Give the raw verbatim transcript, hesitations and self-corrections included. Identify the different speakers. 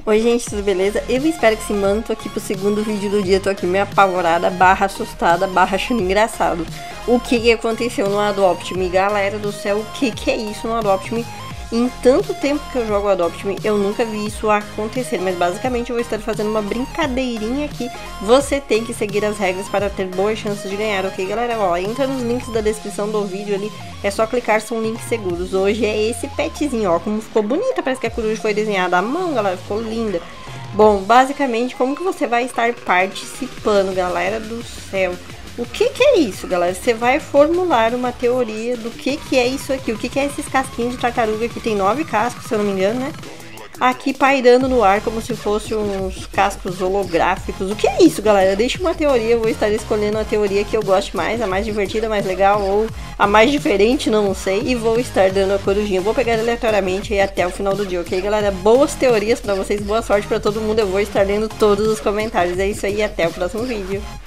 Speaker 1: Oi gente, tudo beleza? Eu espero que se mano, tô aqui pro segundo vídeo do dia, tô aqui meio apavorada, barra assustada, barra achando engraçado. O que que aconteceu no Adopt Me? Galera do céu, o que que é isso no Adopt Me? Em tanto tempo que eu jogo Adopt Me, eu nunca vi isso acontecer, mas basicamente eu vou estar fazendo uma brincadeirinha aqui. Você tem que seguir as regras para ter boas chances de ganhar, ok galera? Ó, entra nos links da descrição do vídeo ali, é só clicar, são links seguros. Hoje é esse petzinho, ó, como ficou bonita, parece que a coruja foi desenhada à mão, galera, ficou linda. Bom, basicamente, como que você vai estar participando, galera do céu? O que que é isso, galera? Você vai formular uma teoria do que que é isso aqui. O que que é esses casquinhos de tartaruga que tem nove cascos, se eu não me engano, né? Aqui pairando no ar como se fossem uns cascos holográficos. O que é isso, galera? Deixa uma teoria, eu vou estar escolhendo a teoria que eu goste mais, a mais divertida, a mais legal ou a mais diferente, não sei. E vou estar dando a corujinha. Vou pegar aleatoriamente aí até o final do dia, ok, galera? Boas teorias pra vocês, boa sorte pra todo mundo. Eu vou estar lendo todos os comentários. É isso aí, até o próximo vídeo.